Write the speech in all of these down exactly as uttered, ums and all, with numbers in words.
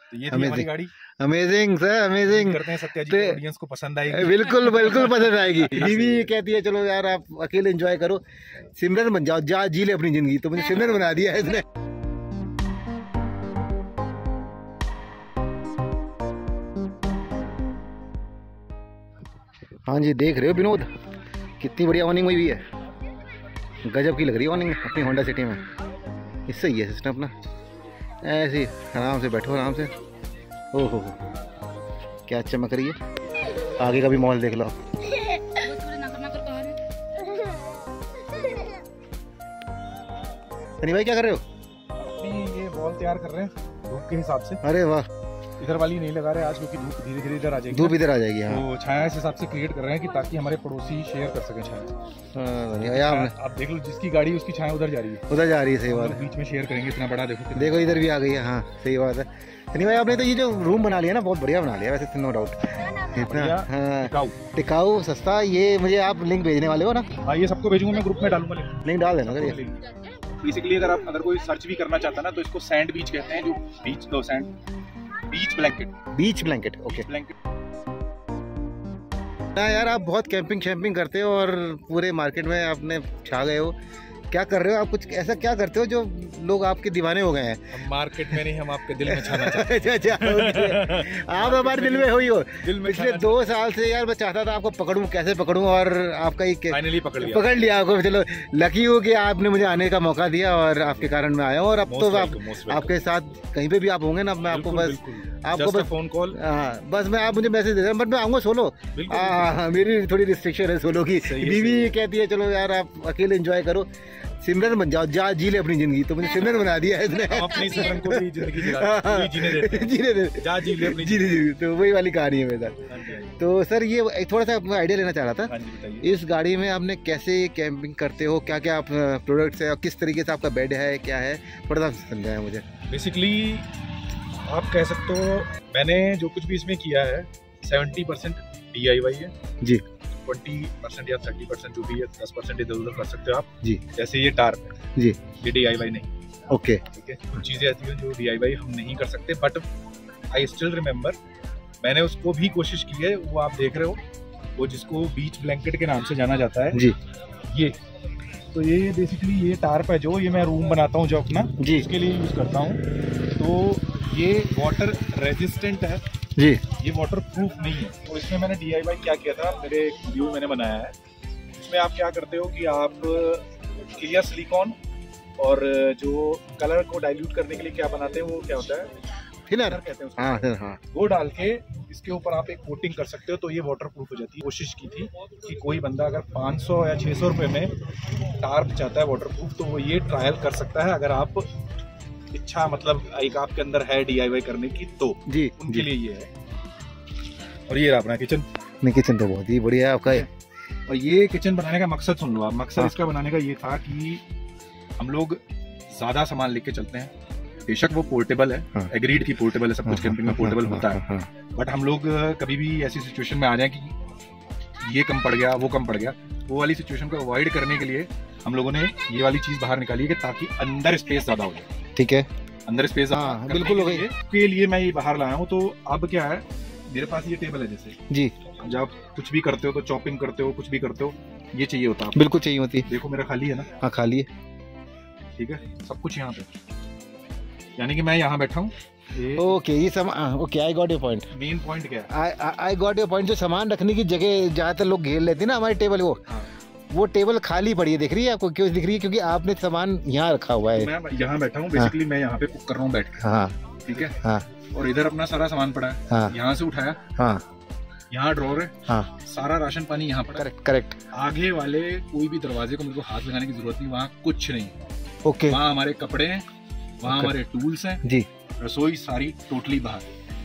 तो ये थी हमारी गाड़ी। Amazing sir, amazing. करते हैं सत्या जी के ऑडियंस को पसंद आएगी। बिल्कुल बिल्कुल पसंद आएगी। बीवी कहती है चलो यार आप अकेले एंजॉय करो, सिमरन बन जाओ, जा जी ले अपनी जिंदगी, तो मुझे सिमरन बना दिया है इसने। हाँ जी, देख रहे हो विनोद कितनी बढ़िया ऑनिंग हुई है, गजब की लग रही है ऑनिंग अपनी होंडा सिटी में। इससे ही है सिस्टम अपना, ऐसे आराम से बैठो आराम से। ओहो हो क्या चमक रही है, आगे का भी मॉल देख लो। सनी भाई क्या कर रहे हो? अपनी ये बॉल तैयार कर रहे हैं धूप के हिसाब से। अरे वाह, इधर वाली नहीं लगा रहे आज क्योंकि धूप धीरे धीरे इधर आ जाएगी। धूप इधर आ जाएगी। हाँ। तो छाया इस हिसाब से क्रिएट कर रहे हैं कि ताकि हमारे पड़ोसी शेयर कर सकें छाया। यार आप देख लो जिसकी गाड़ी उसकी छाया उधर जा रही है, उधर जा रही है। सही बात है, बीच में शेयर करेंगे। इतना बड़ा देखो, देखो इधर भी आ गई है। हाँ सही बात है। सनी भाई आपने तो ये जो रूम बना लिया ना, बहुत बढ़िया बना लिया वैसे, नो डाउट। इतना हाँ टिकाऊ सस्ता। ये मुझे आप लिंक भेजने वाले हो ना? हाँ ये सबको भेजूंगा मैं, ग्रुप में डालूंगा लिंक डाल देना। करिए बेसिकली अगर आप अगर कोई सर्च भी करना चाहता ना तो इसको सैंड बीच कहते हैं, जो बीच दो sand beach blanket. Beach blanket okay blanket. ना यार आप बहुत कैंपिंग शैम्पिंग करते हो और पूरे मार्केट में आपने छा गए हो। क्या कर रहे हो आप? कुछ ऐसा क्या करते हो जो लोग आपके दीवाने हो गए हैं? हम मार्केट में नहीं, हम आपके दिल में छाना चाहते हैं। अच्छा अच्छा, आप हमारे दिल में हुई हो। पिछले दो साल से यार मैं चाहता था आपको पकड़ूं, कैसे पकड़ूं, और आपका ही फाइनली पकड़ लिया पकड़ लिया आपको। चलो लकी हो कि आपने मुझे आने का मौका दिया और आपके कारण मैं आया हूँ। और अब तो आप आपके साथ कहीं पे भी आप होंगे ना, मैं आपको बस आपको बस फोन कॉल, हाँ बस मैं आप मुझे मैसेज दे रहे हैं, बट मैं आऊँगा सोलो। हाँ मेरी थोड़ी रिस्ट्रिक्शन है सोलो की। बीवी कहती है चलो यार आप अकेले एंजॉय करो, सिमरन बन जाओ, जा जी ले अपनी जिंदगी, तो मुझे सिमरन बना दिया है इसने। अपनी सिमरन को भी जिंदगी जीने दे, जीने दे, जा जी ले अपनी जिंदगी। तो वही वाली कहानी है मेरे साथ। तो सर ये थोड़ा सा आइडिया लेना चाह रहा था, इस गाड़ी में आपने कैसे कैंपिंग करते हो, क्या क्या प्रोडक्ट्स है और किस तरीके से आपका बेड है, क्या है, थोड़ा सा समझाया मुझे। बेसिकली आप कह सकते हो मैंने जो कुछ भी इसमें किया है seventy percent D I Y है जी, ट्वेंटी परसेंट या थर्टी परसेंट जो भी है, दस परसेंट इधर उधर कर सकते हो आप जी। जैसे ये टार्प है जी, ये डी आई वाई नहीं। ओके ठीक है, कुछ चीजें ऐसी हैं जो डी आई वाई हम नहीं कर सकते, बट आई स्टिल रिमेम्बर मैंने उसको भी कोशिश की है। वो आप देख रहे हो, वो जिसको बीच ब्लैंकेट के नाम से जाना जाता है जी, ये तो ये बेसिकली ये टार्प है जो ये मैं रूम बनाता हूँ जो अपना जी, इसके लिए यूज करता हूँ। तो ये वाटर रेजिस्टेंट है जी, ये वाटर प्रूफ नहीं है। तो इसमें मैंने डी आई वाई क्या किया था, मेरे एक वीडियो मैंने बनाया है, इसमें आप क्या करते हो कि आप क्लियर सिलिकॉन और जो कलर को डाइल्यूट करने के लिए क्या बनाते हैं, वो क्या होता है, थिनर कहते हैं उसको। हाँ हाँ, वो डाल के इसके ऊपर आप एक कोटिंग कर सकते हो तो ये वाटर प्रूफ हो जाती है। कोशिश की थी कि कोई बंदा अगर पाँच सौ या छह सौ रुपए में टार्प चाहता है वाटर प्रूफ तो वो ये ट्रायल कर सकता है, अगर आप इच्छा मतलब एक आपके अंदर है डी आई वाई करने की तो जी, उनके जी। लिए ये है। और ये रहा अपना किचन। नहीं किचन तो बहुत ही बढ़िया है आपका। और ये किचन बनाने का मकसद सुन लो आप, मकसद हाँ। इसका बनाने का ये था कि हम लोग ज्यादा सामान लेके चलते हैं, बेशक वो पोर्टेबल है, हाँ। एग्रीड की पोर्टेबल है, सब कुछ कैंपिंग में पोर्टेबल होता है, हाँ, बट हम लोग कभी भी ऐसी सिचुएशन में आ जाए कि ये कम पड़ गया वो कम पड़ गया, वो वाली सिचुएशन को अवॉइड करने के लिए हम लोगों ने ये वाली चीज बाहर निकाली है कि ताकि अंदर स्पेस ज्यादा हो जाए। ठीक है, अंदर स्पेस हाँ, बिल्कुल हो गई के लिए मैं ये बाहर लाया हूँ। तो अब क्या है, मेरे पास ये टेबल है, जैसे जी, जब आप कुछ भी करते हो तो चॉपिंग करते हो, कुछ भी करते हो, ये चाहिए होता है। बिल्कुल चाहिए होती है। देखो मेरा खाली है ना, हाँ खाली है, ठीक है, सब कुछ यहाँ पे, यानी कि मैं यहाँ बैठा हूँ। ओके ये सामान, okay I got your point. Main point क्या है, I I got your point. जो सामान रखने की जगह ज्यादातर लोग घेर लेते हैं ना हमारी टेबल, वो हाँ। वो टेबल खाली पड़ी है, दिख रही है आपको? क्यों दिख रही है? क्योंकि आपने सामान यहाँ रखा हुआ है। मैं यहाँ बैठा हूँ, बेसिकली मैं यहाँ पे कुक कर रहा हूँ बैठ के, हाँ ठीक है, हाँ, और इधर अपना सारा सामान पड़ा है, हाँ, यहाँ से उठाया, हाँ, यहाँ ड्रॉर है, हाँ, सारा राशन पानी यहाँ पड़ा। Correct correct. आगे वाले कोई भी दरवाजे को मेरे को हाथ लगाने की जरूरत नहीं, वहाँ कुछ नहीं, ओके, वहाँ हमारे कपड़े हैं, वहाँ हमारे टूल्स हैं जी, रसोई सारी टोटली बाहर।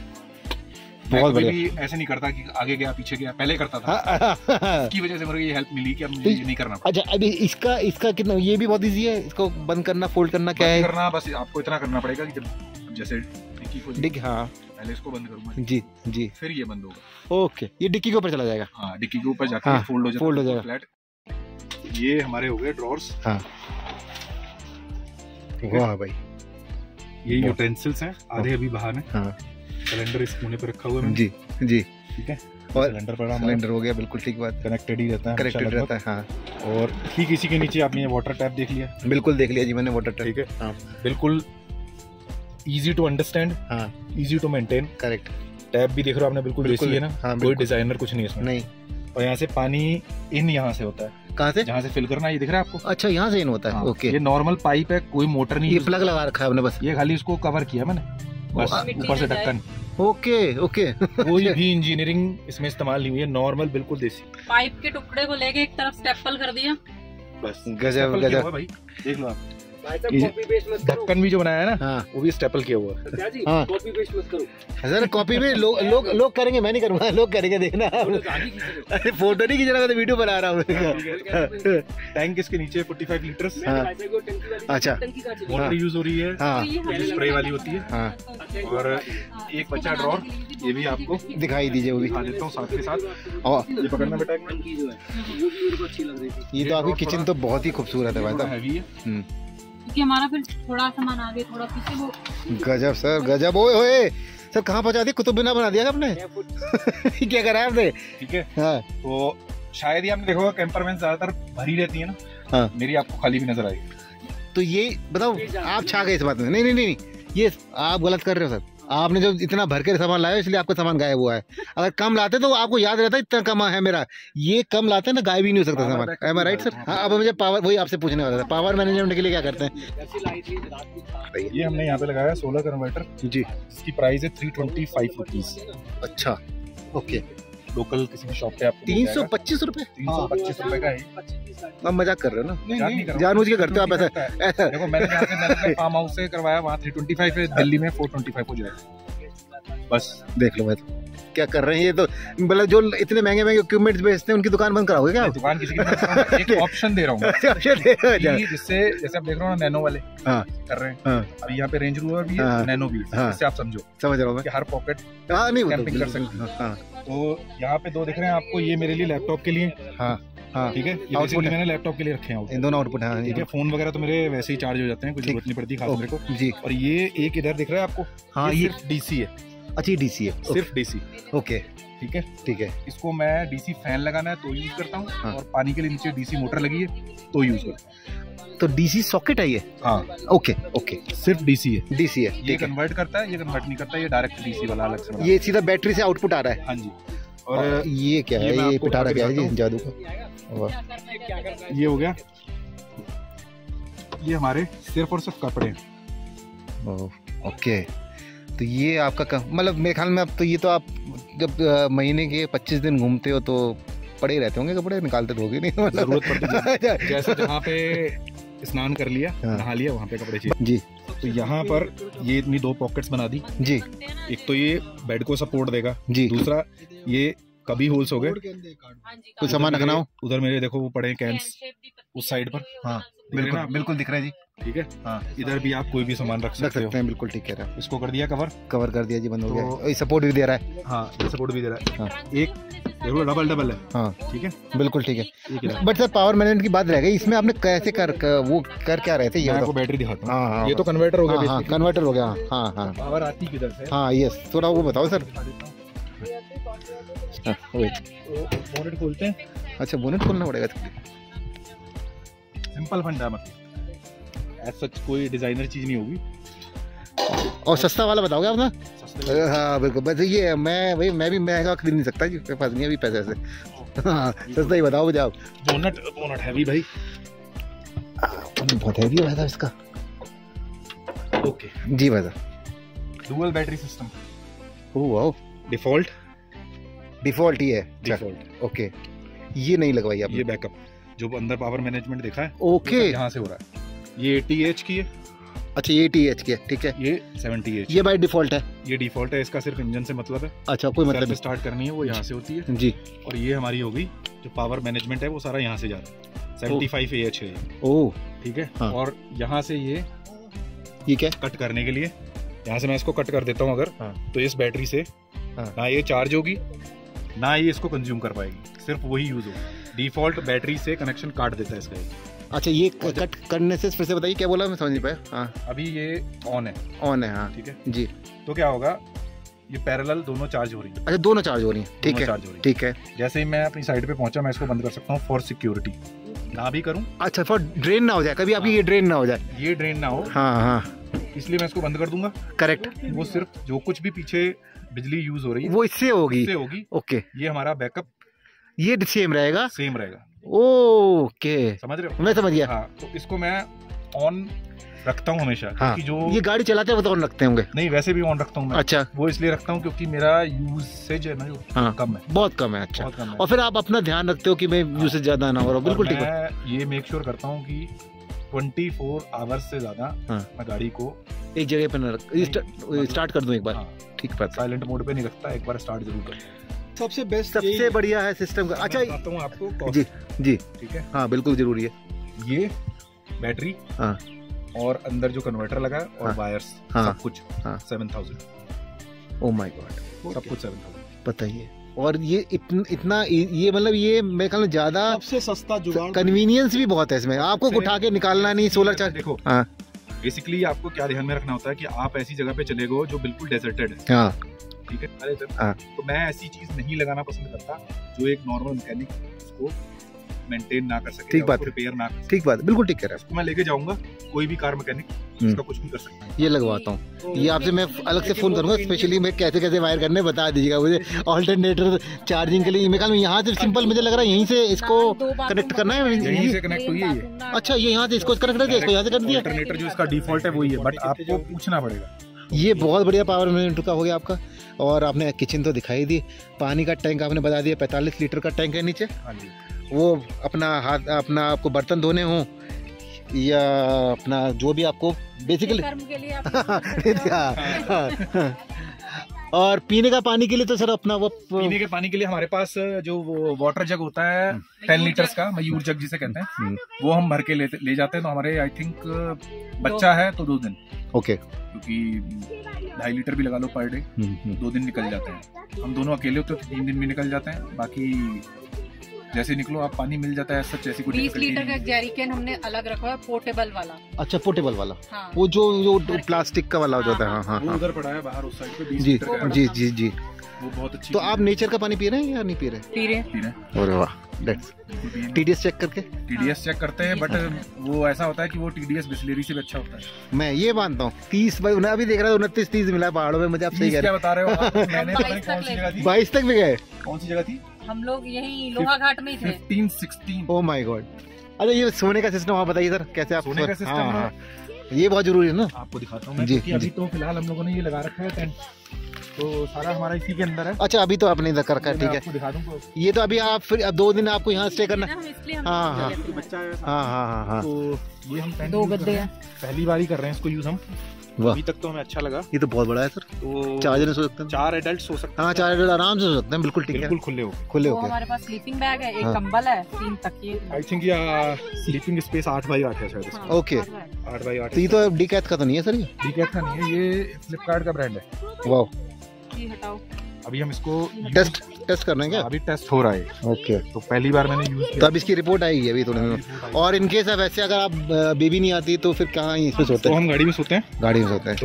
बहुत मैं कभी बढ़िया। भी ऐसे नहीं करता कि आगे गया पीछे गया, पहले करता था, हाँ, इसकी वजह से मेरे को ये हेल्प मिली कि अब मुझे ये नहीं करना पड़ा। अच्छा अभी इसका इसका कितना, ये भी बहुत इजी है, इसको बंद करना फोल्ड करना क्या है? करना बस आपको इतना करना पड़ेगा कि जब जैसे डिक्की को डिग, हाँ पहले इसको बंद करूंगा जी जी, फिर ये बंद होगा। ओके, ये डिक्की के ऊपर चला जाएगा। हाँ, डिक्की के ऊपर जाके हाँ, फोल्ड हो जाएगा, फोल्ड हो जाएगा फ्लैट। ये हमारे हो गए ड्रॉर्स। हाँ, वाह भाई, ये यूटेंसिल्स हैं, आधे अभी बाहर हैं। हाँ, सिलेंडर इस कोने पे रखा हुआ है जी जी, ठीक है। और सिलेंडर पर सिलेंडर हो गया, बिल्कुल ठीक बात, कनेक्टेड ही रहता है, कनेक्टेड रहता है। हाँ, और ठीक इसी के नीचे आपने ये वाटर टैप देख लिया, बिल्कुल देख लिया जी मैंने वाटर टैप, ठीक है। हाँ, बिल्कुल इजी टू अंडरस्टैंड, हाँ, easy to maintain. Correct. Tap भी देख रहे हो आपने, बिल्कुल देसी है ना, हाँ, कोई डिजाइनर कुछ नहीं है इसमें। नहीं। और यहाँ से पानी इन यहाँ से होता है, कहाँ से? जहाँ से फिल करना, ये दिख रहा है आपको? अच्छा, यहाँ से इन होता है। हाँ, ओके। ये नॉर्मल पाइप है, कोई मोटर नहीं, ये प्लग लगा रखा है आपने बस, ये खाली इसको कवर किया मैंने बस, ऊपर से ढक्कन। Okay okay. कोई भी इंजीनियरिंग इसमें इस्तेमाल नहीं हुई है, नॉर्मल बिल्कुल देसी। पाइप के टुकड़े को लेके एक तरफ स्टेपल कर दिया, बस गजब गजब भाई, देख लो आप। ढक्कन भी जो बनाया है ना, हाँ, वो भी स्टेपल किया हुआ है। हाँ, कॉपी पेस्ट मत करो सर, कॉपी में लोग लोग लोग करेंगे, मैं नहीं करूंगा, लोग करेंगे, देखना। अरे फोटो नहीं खींचना, मैं तो वीडियो बना रहा हूँ। टैंक इसके नीचे पैंतालीस लीटर्स, अच्छा, वाटर यूज हो रही है, हाँ, स्प्रे वाली होती है, हाँ, और एक बचा ड्रॉर, ये भी आपको दिखाई दीजिए, वो भी दिखा देता हूँ साथ के साथ। और ये पकड़ना बेटा, ये तो आपकी किचन तो बहुत ही खूबसूरत है भाई साहब। हैवी है, क्योंकि हमारा फिर थोड़ा सामान आगे थोड़ा पीछे, वो गजब सर, गजब। ओए ओए सर, कहाँ पहुँचा दिया, कुतुब मीनार बना दिया आपने। क्या करा है आपने? ठीक है। हाँ, तो शायद ही आपने देखा होगा, कैंपर वैन ज्यादातर भरी रहती है ना, हाँ, मेरी आपको खाली भी नजर आएगी। तो ये बताओ, आप छा गए इस बात में? नहीं नहीं नहीं, ये आप गलत कर रहे हो सर, आपने जो इतना भर के सामान लाया इसलिए आपका सामान गायब हुआ है। अगर कम लाते तो आपको याद रहता इतना कम है मेरा, ये कम लाते ना, गायब ही नहीं हो सकता सामान। Am I right sir? हाँ, अब मुझे पावर, वही आपसे पूछने वाला था, पावर मैनेजमेंट के लिए क्या करते हैं? ये हमने यहाँ पे लगाया सोलर कन्वर्टर जी, इसकी प्राइस है थ्री ट्वेंटी फाइव रुपीज। अच्छा, ओके। लोकल किसी भी शॉप पे आपको तीन सौ पच्चीस रूपए तीन सौ पच्चीस रुपए का है। आप मजाक कर रहे हो ना? नहीं, नहीं, जानबूझ के करते हो आप ऐसा? ऐसा देखो, मैंने यहाँ से मैंने फार्म हाउस से करवाया, वहाँ थ्री ट्वेंटी फाइव है, दिल्ली में फोर ट्वेंटी फाइव हो जाएगा। बस देख लो भाई, क्या कर रहे हैं ये तो, मतलब जो इतने महंगे महंगे इक्विपमेंट्स बेचते हैं उनकी दुकान बंद कराओगे क्या? दुकान किसी की, एक ऑप्शन दे रहा हूँ जिससे, जैसे आप देख रहे हो ना, नैनो वाले हाँ कर रहे हैं, हाँ, अभी यहाँ पे रेंज रोवर भी है, हाँ, नैनो भी है, हाँ, इससे आप समझो, समझ रहा हूँ मैं, हर पॉकेट हाँ, नहीं कैंपिंग कर सकते हैं। हाँ, तो यहाँ पे दो दिख रहे हैं आपको, ये मेरे लिए लैपटॉप के लिए, हाँ, हाँ, ठीक है, ये आउटपुट मैंने लैपटॉप के लिए रखे हैं, इन दोनों आउटपुट है, ठीक है। फोन वगैरह तो मेरे वैसे ही चार्ज हो जाते हैं, कुछ जरूरत नहीं पड़ती खास मेरे को जी। और ये एक इधर दिख रहा है आपको, हाँ, ये ये सिर्फ डीसी है, अच्छा, ये डीसी है, सिर्फ डीसी, ओके, ठीक है, ठीक है। इसको मैं डीसी फैन लगाना है तो यूज करता हूँ, हाँ, और पानी के लिए नीचे डीसी मोटर लगी है तो यूज करता हूँ। तो डीसी सॉकेट है ये? हाँ, ओके ओके, सिर्फ डीसी है, डीसी है, ये कन्वर्ट करता है, ये कन्वर्ट नहीं करता, ये डायरेक्ट डीसी वाला अलग से बना। ये सीधा बैटरी से आउटपुट आ रहा है? हाँ जी। और और ये क्या है, ये पिटारा क्या है जी, जादू का? ये हो गया, ये हमारे सिर्फ और सिर्फ कपड़े हैं। ओके, तो ये आपका कम, मतलब मेरे ख्याल में अब तो ये तो आप जब आ, महीने के पच्चीस दिन घूमते हो तो पड़े ही रहते होंगे कपड़े, निकालते तो होगे नहीं, मतलब जरूरत पड़ती है, जैसे जहाँ पे स्नान कर लिया, हाँ, नहा लिया, वहाँ पे कपड़े चाहिए जी। तो यहाँ पर ये इतनी दो पॉकेट्स बना दी जी, एक तो ये बेड को सपोर्ट देगा जी, दूसरा ये कभी होल्स हो गए, कुछ सामान रखना हो, उधर मेरे देखो वो पड़े कैंस उस साइड पर, हाँ, बिल्कुल बिल्कुल दिख रहा है जी, ठीक है, हाँ, इधर भी आप कोई भी सामान रख रख सकते सकते हैं, बिल्कुल ठीक कह रहा है। इसको कर दिया कवर, कवर कर दिया जी, बंद हो तो- गया, ये सपोर्ट भी दे रहा है, हाँ, ये सपोर्ट भी दे रहा है, हाँ, एक देखो डबल डबल है, हाँ, ठीक है, बिल्कुल ठीक है। एक इधर। बट सर, पावर मैनेजमेंट की बात रह गई, इसमें आपने कैसे कर, कर वो कर क्या रहे थे ये मैं बताओ? आपको बैटरी दिखाता हाँ, हूँ, हाँ, ये तो कन्वर्टर हो हाँ, गया, हाँ, कन्वर्टर हो गया, हाँ हाँ पावर आती किधर से, हाँ, यस, थोड़ा वो बताओ सर। हाँ, वेट, बोनेट खोलते हैं, अच्छा, बोनेट खोलना पड़ेगा, सिंपल फंडा, मतलब एज सच कोई डिजाइनर चीज नहीं होगी, और सस्ता वाला बताओगे आप ना? सस्ते हाँ बिल्कुल, बस ये मैं भाई मैं भी महंगा खरीद नहीं सकता जी, मेरे पास नहीं है अभी पैसे से, हाँ, सस्ता ही बताओ मुझे आप। बोनट बोनट हैवी भाई, बहुत हैवी है इसका, ओके, जी भाई साहब, dual battery system, oh wow, default default ही है, डिफॉल्ट, ओके, ये नहीं लगवाई आपने? ये बैकअप जो अंदर पावर मैनेजमेंट देखा है, ओके, यहाँ से हो रहा है, ये एटी एच की है, अच्छा, ये टी एच की है, ठीक है, ये सेवेंटी एच, ये बाय डिफॉल्ट है, ये डिफॉल्ट है, इसका सिर्फ इंजन से मतलब है, अच्छा, कोई मतलब नहीं, स्टार्ट करनी है वो यहाँ से होती है जी, और ये हमारी हो गई जो पावर मैनेजमेंट है वो सारा यहाँ से जा रहा है, सेवेंटी फाइव ए एच है ये, ओह, ठीक है, हाँ, और यहाँ से ये ये क्या कट करने के लिए, यहाँ से मैं इसको कट कर देता हूँ अगर, हाँ, तो इस बैटरी से हाँ, ना ये चार्ज होगी ना ये इसको कंज्यूम कर पाएगी, सिर्फ वही यूज होगा, डिफॉल्ट बैटरी से कनेक्शन काट देता है इसका। अच्छा, ये कट करने से फिर से बताइए क्या बोला, मैं समझ नहीं पाया। हाँ, अभी ये ऑन है, ऑन है, हाँ ठीक है जी, तो क्या होगा, ये पैरेलल दोनों चार्ज हो रही है। अच्छा दोनों चार्ज हो रही हैं, ठीक है ठीक है। जैसे ही मैं अपनी साइड पे पहुंचा मैं इसको बंद कर सकता हूँ फॉर सिक्योरिटी, ना भी करूँ। अच्छा फॉर ड्रेन ना हो जाए कभी आपकी, ये ड्रेन ना हो जाए, ये ड्रेन ना हो, हाँ हाँ, इसलिए मैं इसको बंद कर दूंगा। करेक्ट। वो सिर्फ जो कुछ भी पीछे बिजली यूज हो रही है वो इससे होगी, इससे होगी। ओके, ये हमारा बैकअप ये सेम रहेगा, सेम रहेगा। ओके समझ रहे हो? मैं समझ गया। हाँ, तो इसको मैं ऑन रखता हूँ हमेशा, हाँ, क्योंकि जो ये गाड़ी चलाते हैं वो तो ऑन रखते होंगे। नहीं, वैसे भी ऑन रखता हूँ मैं। अच्छा, वो इसलिए रखता हूँ क्योंकि मेरा यूसेज है ना जो हाँ, कम है, बहुत कम है। अच्छा, बहुत कम है। और फिर आप अपना ध्यान रखते हो कि मैं यूसेज ज्यादा ना हो रहा। बिल्कुल ठीक है। मैं ये मेक श्योर करता हूँ कि चौबीस आवर्स से ज्यादा हाँ, मैं गाड़ी को एक जगह पे न रख, स्टार्ट कर दूं एक बार। हाँ, ठीक बात, साइलेंट मोड पे नहीं रखता, एक बार स्टार्ट जरूर करता। सबसे बेस्ट सबसे बढ़िया है सिस्टम का। अच्छा बताता हूँ आपको जी जी, ठीक है, हाँ बिल्कुल जरूरी है। ये बैटरी, हाँ, और अंदर जो कन्वर्टर लगा है और हाँ, वायर्स, हाँ, सब कुछ हाँ, seven thousand. Oh my god, सब कुछ सेवन थाउजेंड बताइए। और ये इतन, इतना ये मतलब ये मैं कहूँ ज्यादा सबसे सस्ता जुगाड़, कन्वीनियंस भी बहुत है इसमें, आपको उठा के निकालना नहीं, सोलर चार्ज। देखो हाँ, बेसिकली आपको क्या ध्यान में रखना होता है कि आप ऐसी जगह पे चले गए जो बिल्कुल डेजर्टेड है, हाँ, ठीक है। अरे सर, हाँ, तो मैं ऐसी चीज नहीं लगाना पसंद करता जो एक नॉर्मल मैकेनिक उसको मेंटेन ना कर सके, ठीक बात है, रिपेयर ना कर सके। ठीक बात, बिल्कुल ठीक कह रहा है। उसको मैं लेके जाऊंगा, कोई भी कार मैकेनिक इसका कुछ भी कर सकता है। ये लगवाता हूँ, ये आपसे मैं अलग से फोन करूंगा, स्पेशली मैं कैसे कैसे वायर करने बता दीजिएगा मुझे, ऑल्टरनेटर चार्जिंग के लिए। मैं कहूँ यहाँ से सिंपल मुझे लग रहा है यहीं से इसको कनेक्ट करना है, यहीं से कनेक्ट हुई है ये। अच्छा, ये यहाँ से इसको कनेक्ट कर दिया, इसको यहाँ से कर दिया। ऑल्टरनेटर जो इसका डिफॉल्ट है वही है, बट आपको पूछना पड़ेगा। ये बहुत बढ़िया पावर मैनेजमेंट का हो गया आपका। और आपने किचन तो दिखाई दी, पानी का टैंक आपने बता दिया, पैंतालीस लीटर का टैंक है नीचे। हाँ जी, वो अपना हाथ, अपना आपको बर्तन धोने हो या अपना जो भी आपको बेसिकली के लिए आप और पीने का पानी के लिए तो सर अपना वो पीने के पानी के लिए हमारे पास जो वो वाटर जग होता है टेन लीटर्स का, मयूर जग जिसे कहते हैं, वो हम भर के ले, ले जाते हैं। तो हमारे आई थिंक बच्चा है तो दो दिन, ओके, क्योंकि ढाई लीटर भी लगा लो पर डे, दो दिन निकल जाते हैं। हम दोनों अकेले होते हैं तो तीन दिन भी निकल जाते हैं। बाकी जैसे निकलो आप पानी मिल जाता है सच, ऐसी कोई बीस लीटर का जैरिकन हमने अलग रखा है, पोर्टेबल वाला। अच्छा, पोर्टेबल वाला, हाँ। वो जो जो प्लास्टिक का वाला हो जाता है। हाँ हाँ, वो उधर पड़ा है बाहर उस साइड पे, बीस जी लीटर का है। जी जी जी। वो बहुत अच्छी। तो आप नेचर का पानी पी रहे हैं या नहीं पी रहे? पी रहे पी रहे हैं। अरे वाह, टीडीएस चेक करके टीडीएस चेक करते हैं, बट वो ऐसा होता है कि वो टीडीएस बिस्लेरी से भी अच्छा होता है। मैं ये मानता हूँ। तीस भाई उन्हें अभी देख रहा है, उनतीस तीस मिला है पहाड़ों में मुझे। आप सही कह क्या रहे बता रहे हो आप? मैंने पता नहीं कौन सी जगह थी, बाईस तक भी गए। कौन सी जगह थी? हम लोग यही लोहा घाट में ही थे। Fifteen sixteen. Oh my god. अच्छा, ये सोने का सिस्टम आप बताइए सर, कैसे आप सोने का सिस्टम? हाँ, हाँ, ये बहुत जरूरी है ना। आपको दिखाता हूँ मैं, जी, क्योंकि अभी जी। तो फिलहाल हम लोगों ने ये लगा रखा है टेंट, तो सारा हमारा इसी के अंदर है। अच्छा, अभी तो आपने इधर कर रखा है, मैं ठीक आपको दिखा दूंगा। है। ये तो अभी आप फिर अब दो दिन आपको यहाँ स्टे करना है। हम इसलिए हम हाँ, हाँ, चले थे। बच्चा है साथ हाँ में। हाँ हाँ हाँ, तो ये हम टेंट दो यूज कर गद्दे रहे हैं। हैं, पहली बार ही कर रहे हैं इसको यूज हम। वाह, अभी तक तो हमें अच्छा लगा। ये तो बहुत बड़ा है सर। तो चार जने सो सकते हैं। चार एडल्ट सो सकते हैं। हाँ, चार जने आराम से सो सकते हैं, बिल्कुल ठीक है, बिल्कुल खुले हो। खुले तो होके। हमारे पास स्लीपिंग बैग है, एक हाँ। कंबल है, तीन तकिए। आई थिंक ये स्लीपिंग स्पेस आठ बाई आठ है शायद इसका। हाँ, ओके। आठ बार। आठ बाई आठ। तो ये तो डीकैथ का तो नहीं है सर? ये ठीक है, नहीं है, ये फ्लिपकार्ट का ब्रांड है। वाह, ये हटाओ। अभी हम इसको टेस्ट टेस्ट करना है क्या? अभी टेस्ट हो रहा है। ओके, तो पहली बार मैंने यूज तो किया। अब इसकी रिपोर्ट आएगी अभी थोड़े दिनों में। और इनके साथ वैसे अगर आप बेबी नहीं आती तो फिर कहाँ इसमें सोते तो हैं? हम गाड़ी में सोते हैं। गाड़ी में सोते हैं।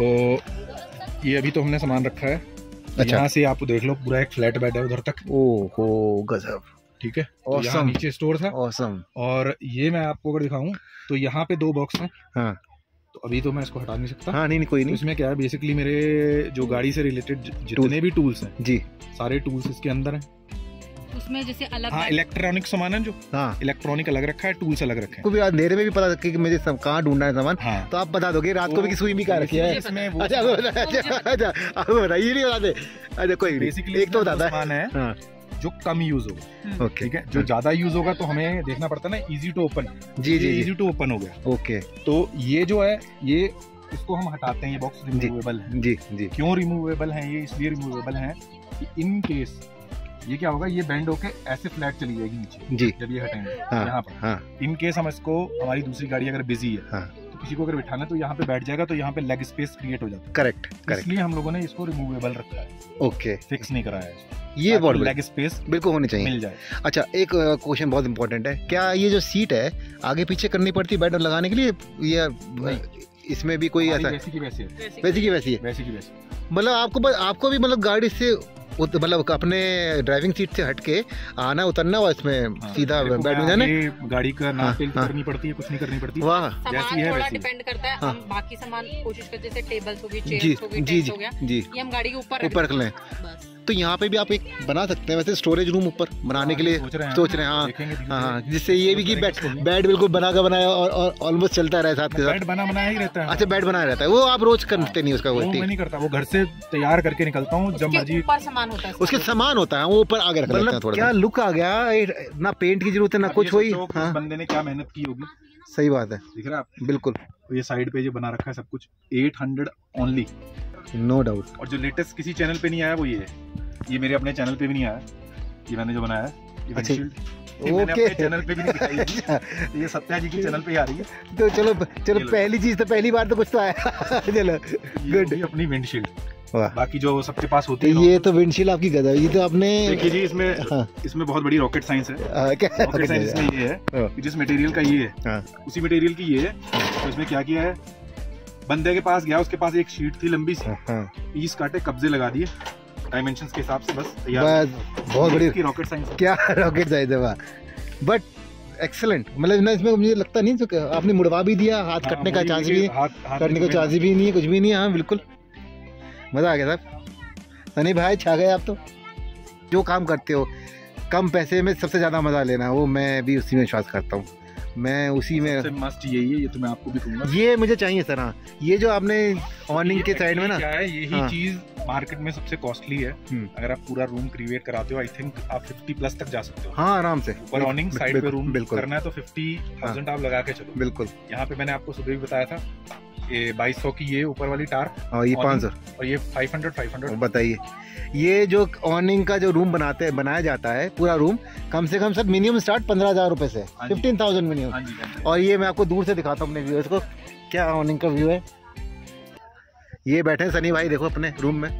तो ये अभी तो हमने सामान रखा है। अच्छा। यहाँ से आप देख लो, पूरा एक फ्लैट बेड है उधर तक। ओहो गजब, ठीक है। तो यहाँ Awesome. नीचे स्टोर था। ऑसम। और ये मैं आपको अगर दिखाऊं तो यहाँ पे दो बॉक्स हैं। हाँ तो अभी तो मैं इसको हटा नहीं सकता। हाँ, नहीं नहीं कोई तो नहीं इसमें क्या है, बेसिकली मेरे जो गाड़ी से रिलेटेड जितने भी टूल्स हैं, जी। सारे टूल्स इसके अंदर हैं। उसमें जैसे अलग हाँ, बैग- इलेक्ट्रॉनिक सामान है जो, हाँ, इलेक्ट्रॉनिक अलग रखा है, टूल्स अलग रखे हैं। को भी अंधेरे में भी पता कि मुझे सब कहाँ ढूंढना है सामान, हाँ, तो आप बता दोगे रात को भी कि सुई भी कहाँ रखी है? इसमें वो अच्छा वो बता- अच्छा अच्छा आप बताइए, नहीं बताते? अच्छा कोई नहीं, बेसिकली एक तो बताता है। सामान है हाँ, जो कम यूज होगा। ओके, ठीक है, जो ज्यादा यूज होगा तो हमें देखना पड़ता है ना, इजी टू ओपन। जी जी जी, इजी टू ओपन हो गया। ओके, तो ये जो है, ये इसको हम हटाते हैं, ये बॉक्स रिमूवेबल है। जी जी, क्यों रिमूवेबल है ये? इसलिए रिमूवेबल है कि इन केस ये क्या होगा, ये बेंड होके ऐसे फ्लैट चली जाएगी नीचे जी, जब ये हटाएंगे हाँ यहाँ पर। हाँ इन केस हम इसको, हमारी दूसरी गाड़ी अगर बिजी है हाँ, तो किसी को अगर बिठाना है तो यहाँ पे बैठ जाएगा, तो यहाँ पे लेग स्पेस क्रिएट हो जाता है। करेक्ट करेक्ट, इसलिए हम लोगों ने इसको रिमूवेबल रखा है, ओके, फिक्स नहीं कराया है, ये बहुत बढ़िया, लेग स्पेस बिल्कुल होनी चाहिए। मिल जाए। अच्छा, एक क्वेश्चन बहुत इंपॉर्टेंट है, क्या ये जो सीट है आगे पीछे करनी पड़ती है बेड लगाने के लिए, या इसमें भी कोई हमारी ऐसा? वैसी की वैसी है, वैसी की वैसी है? वैसी की वैसी। मतलब आपको आपको भी मतलब गाड़ी से मतलब अपने ड्राइविंग सीट से हटके आना उतरना और इसमें हाँ, सीधा बैठ में जाना, गाड़ी का ना हाँ, टिल्ट हाँ, करनी पड़ती है, कुछ नहीं करनी पड़ती। वाह, जैसी है थोड़ा डिपेंड करता है। हाँ, हम बाकी सामान कोशिश करते जैसे टेबल्स हो गई, चेयर्स हो गई, टेंट हो गया, जी, ये हम गाड़ी के ऊपर ऊपर रख लें। तो यहाँ पे भी आप एक बना सकते हैं वैसे स्टोरेज रूम ऊपर बनाने के लिए सोच रहे हैं, सोच रहे हैं हाँ हाँ, जिससे ये भी कि बेड बिल्कुल बना का बनाया और ऑलमोस्ट चलता रहे साथ के साथ। बेड बना बनाया ही रहता है। अच्छा, बेड बनाया रहता है, वो आप रोज करते नहीं उसका? वो मैं नहीं करता, वो घर से तैयार करके निकलता हूँ जब मर्जी। ऊपर सामान होता है, उसके सामान होता है, वो ऊपर आगे रख लेते हैं। थोड़ा क्या लुक आ गया, ना पेंट की जरूरत है ना कुछ। हुई बंदे ने क्या मेहनत की होगी। सही बात है, दिख रहा है आप? बिल्कुल। ये साइड पे जो बना रखा है सब कुछ eight hundred only, no doubt. और जो लेटेस्ट किसी चैनल पे नहीं आया वो ये है, ये मेरे अपने चैनल पे भी नहीं आया, ये मैंने जो बनाया है ये विंडशील्ड, ये मैंने अपने चैनल पे भी नहीं दिखाई है, ये सत्या जी की चैनल पे ही आ रही है। तो चलो चलो पहली चीज तो पहली बार तो कुछ तो आया। चलो गुड। अपनी विंडशील्ड, बाकी जो सबके पास होती है। ये तो विंडशील्ड आपकी गदा, ये तो आपने देखिए जी, इसमें हाँ। इसमें बहुत बड़ी रॉकेट साइंस है। रॉकेट साइंस इसमें ये है, जिस मटेरियल का ये है उसी मटेरियल की ये है। तो इसमें क्या किया है, बंदे के पास गया, उसके पास एक शीट थी लंबी सी, पीस काटे, कब्जे लगा दिए डायमेंशंस के हिसाब से, बस तैयार। बहुत बड़ी रॉकेट साइंस, क्या रॉकेट साइंस है वाह। बट एक्सेलेंट, मतलब ना इसमें मुझे लगता नहीं तो आपने मुड़वा भी दिया, हाथ हाँ, कटने का चांस भी कटने का चांस भी नहीं है, कुछ भी नहीं है। हाँ बिल्कुल मजा आ गया साहब। सनी भाई छा गए आप तो। जो काम करते हो कम पैसे में सबसे ज्यादा मजा लेना, वो मैं भी उसी में विश्वास करता हूँ। मैं उसी में मस्त यही है, ये तो मैं आपको भी कहूँगा, ये मुझे चाहिए सर। हाँ, ये जो आपने ऑर्निंग के साइड में ना, क्या है यही हाँ, चीज मार्केट में सबसे कॉस्टली है। अगर आप पूरा रूम क्रिएट कराते हो, आई थिंक आप फिफ्टी प्लस तक जा सकते हो। हाँ आराम से। ऊपर ऑर्निंग साइड पे रूम करना है तो फिफ्टी थाउजेंड आप लगा के चलो। बिल्कुल। यहाँ पे मैंने आपको सुबह भी बताया था, ये बाईस सौ की ये ऊपर वाली टार, और ये पाँच सौ, और ये फाइव हंड्रेड फाइव हंड्रेड। बताइए, ये जो ऑर्निंग का जो रूम बनाते हैं, बनाया जाता है पूरा रूम, कम से कम सर मिनिमम स्टार्ट पंद्रह हजार रुपए से, फिफ्टीन थाउजेंड मिनिमम। और ये मैं आपको दूर से दिखाता हूँ अपने व्यूअर्स को, क्या ऑर्निंग का व्यू है। ये बैठे हैं सनी भाई, देखो अपने रूम में,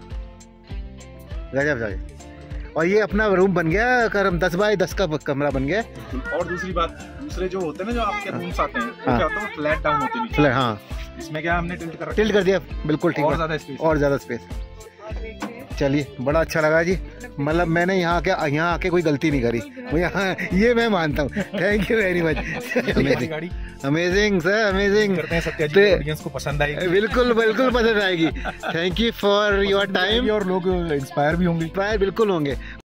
गजब जाए। और ये अपना रूम बन गया, अगर हम दस बाय दस का कमरा बन गया। और दूसरी बात, दूसरे जो होते हैं ना जो आपके रूम्स आते हैं, वो क्या होता है, फ्लैट डाउन होते हैं। फ्लैट, हाँ। इसमें क्या हमने टिल्ट कर टिल्ट कर दिया, बिल्कुल ठीक है, और ज्यादा स्पेस, और ज्यादा स्पेस। चलिए बड़ा अच्छा लगा जी, मतलब मैंने यहाँ आके यहाँ आके कोई गलती नहीं करी, यहाँ ये मैं मानता हूँ। Thank you very much. Amazing sir, amazing. Audience को पसंद आएगी, बिल्कुल बिल्कुल पसंद आएगी। Thank you for your time. और लोग इंस्पायर भी होंगे, इंस्पायर बिल्कुल होंगे।